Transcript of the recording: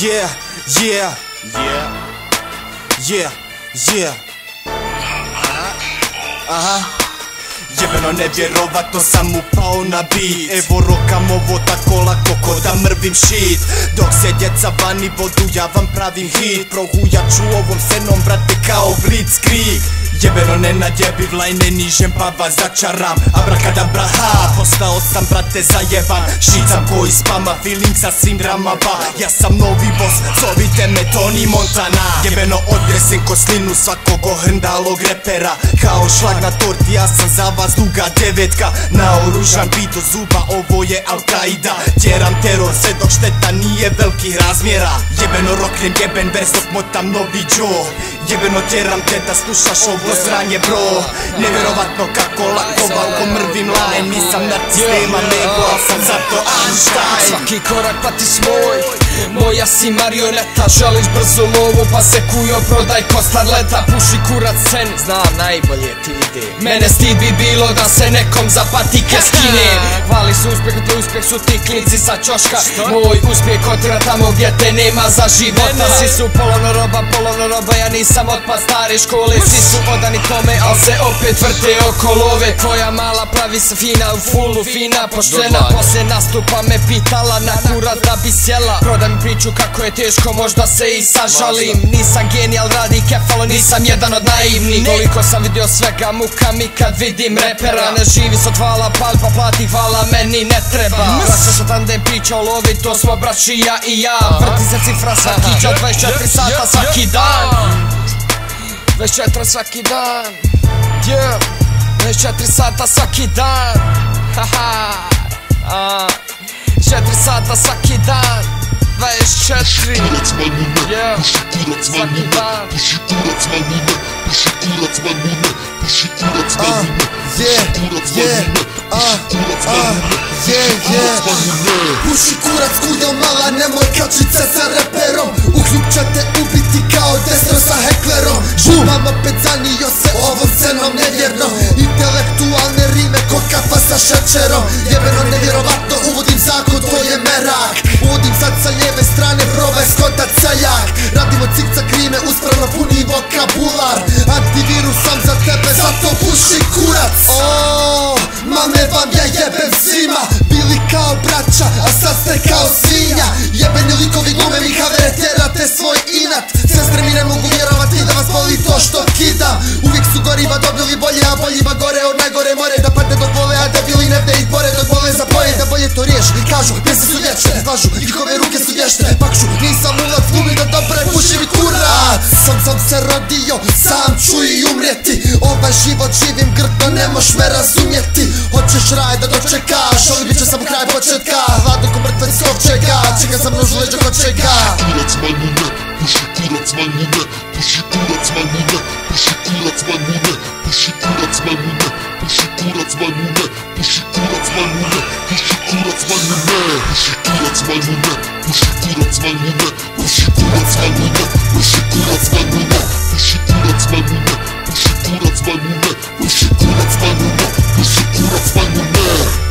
Yeah, yeah, yeah, yeah, aha. Jebeno nevjerovatno sam upao na beat. Evo rokam ovo tako lako ko da mrvim shit. Dok se djeca vani bodu ja vam pravim hit. Prohujaču ovom scenom brate kao blitzkrieg. Jebeno ne nadjebiv lajne nižem pa vas začaram. Abrakadabra ha, postao sam brate zajeban. Šicam ko iz spama, feeling sa svim dramama. Ja sam novi boss, zovite me Tony Montana. Jebeno odresem ko slinu svakog ohrndalog repera. Kao šlag na torti ja sam za vas duga devetka. Naoružan bit do zuba, ovo je Al-Qaida. Tjeram teror sve dok šteta nije velikih razmjera. Jebeno roknem jeben vers dok motam novi Joe. Jebeno tjeram te da slušaš ovo sranje bro. Nevjerovatno kako lako valko mrvim line. Nisam narcis, nemam nego, al sam zato Einstein. Svaki korak pa ti smoj, moja si marioneta. Želiš brzo lovu pa se kujo prodaj ko starleta. Puši kurac sceni, znam najbolje ti ide. Mene stid bi bilo da se nekom za patike skine. Hvali su uspjeh, te uspjeh su ti klinci sa ćoška. Moj uspjeh otira tamo gdje te nema za života. Svi su polovno roba, ja nisam otpad stare škole. Svi su odani tome, al se opet vrte oko love. Tvoja mala pravi se fina, u fullu fina, poštena. Poslije nastupa me pitala na kurac da bi sjela. Prodaj mi priču kako je teško, možda se i sažalim. Nisam genijal, radi kefalo, nisam jedan od naivnih. Koliko sam vidio svega, muka mi kad vidim repera. Ne živi se od hvala, pal pa plati, hvala meni ne treba. Vraća se tandem priča o lovi, to smo braći ja i ja. Vrti se cifra svaki čas, 24 sata svaki dan. 24 svaki dan, yeah. 24 sata svaki dan, haha, 4 sata svaki dan, 24, yeah. Svaki dan. Puši kurac kujo mala, nemoj kačit se sa reperom. Ukljup će te ubiti kao Destro sa heklerom. Živam opet zanio se ovom scenom nevjerno. Intelektualne rime ko kafa sa šećerom. Jebeno nevjerovatno uvodim zakon, to je merak. Uvodim sad sa lijeve strane, probaj skotat seljak. Radimo cikcak rime, uspravno puni vokabular. Antivirus sam za tebe, zato puši kurac. Mame vam ja jebem svima. Bili kao braća, a sad ste kao svinja. Jebeni likovi glume mi havere, terate svoj inat. Sestre mi ne mogu vjerovati da vas boli to što kidam. Uvijek su goriva dobili bolje, a boljima gore od najgore more. Da padne dok vole, a debili ne vde ih bore dok vole zapoje. Da bolje to riješi, kažu, pjesme su vječne. Lažu, njihove ruke su vješne. Pakšu, nisam ulaz, glumi da dobro puši mi kurac. Sam se rodio, sam ću i umrijeti. Ovaj život živim grdno, ne moš me razumjeti. Hoćeš raj da dočekaš, ali bit će samo kraj početka. Hladno ko mrtvec kovčega, čeka za množu leđa ko čega. Kurac majmune, puši kurac majmune, puši kurac majmune, puši kurac majmune, puši kurac majmune, puši kurac majmune, puši kurac majmune, puši kurac majmune, puši kurac majmune, puši kurac majmune, puši kurac majmune, puši kurac majmune, puši kurac majmune, puši kurac majmune, puši kurac majmune, puši kurac majmune.